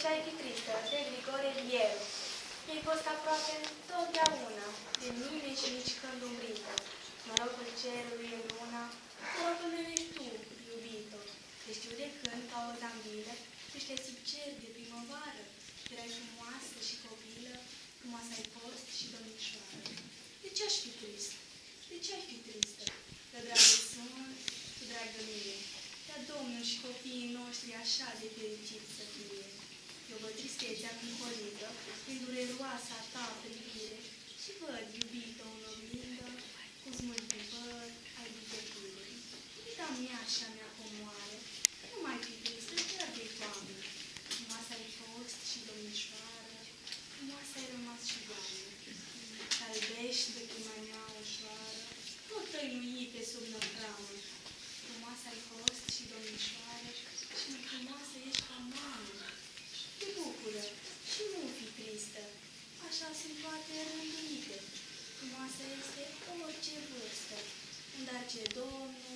ce ai fi tristă, de Grigore Vieru. Ei fost aproape totdeauna de mine și nici când umbrită. Norocul cerului e luna, norocul meu ești tu, iubito. Te știu de când, ca o zambilă, niște cer de primăvară. Erai frumoasă și copilă, frumoasă ai fost și domnișoară. De ce aș fi trist? De ce ai fi tristă? De dragă sunt, cu dragă mie. Dar Domnul și copiii noștri așa de fericiți să fie. Eu văd tristețea cumpărită, din dureroasa ta privire, și văd, iubită, în oglindă, cum smulgi păr, ai vitepire. Iubita mea așa mea comoară, nu mai fi tristă chiar de toamnă. Frumoasă ai fost și domnișoară, frumoasă ai rămas și doamnă. Albești de prima mea ușoară, tot tăinuite sub năcramă. Frumoasă ai fost și domnișoară, și mai frumoasă ești ca mamă. Te bucură și nu fi tristă, așa sunt toate rânduite. Frumoasă este orice vârstă, dar ce Domnul